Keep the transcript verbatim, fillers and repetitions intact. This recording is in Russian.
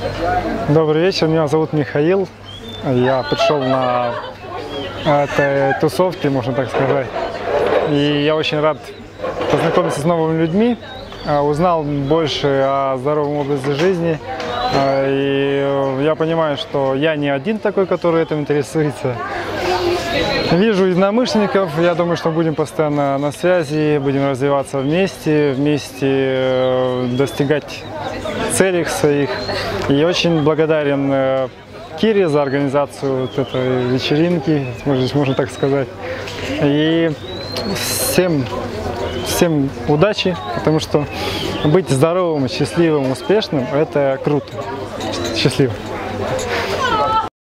Добрый вечер, меня зовут Михаил. Я пришел на этой тусовке, можно так сказать. И я очень рад познакомиться с новыми людьми, узнал больше о здоровом образе жизни. И я понимаю, что я не один такой, который этим интересуется. Вижу единомышленников, я думаю, что будем постоянно на связи, будем развиваться вместе, вместе достигать целей своих. И очень благодарен Кире за организацию вот этой вечеринки, можно так сказать. И всем, всем удачи, потому что быть здоровым, счастливым, успешным – это круто. Счастливо.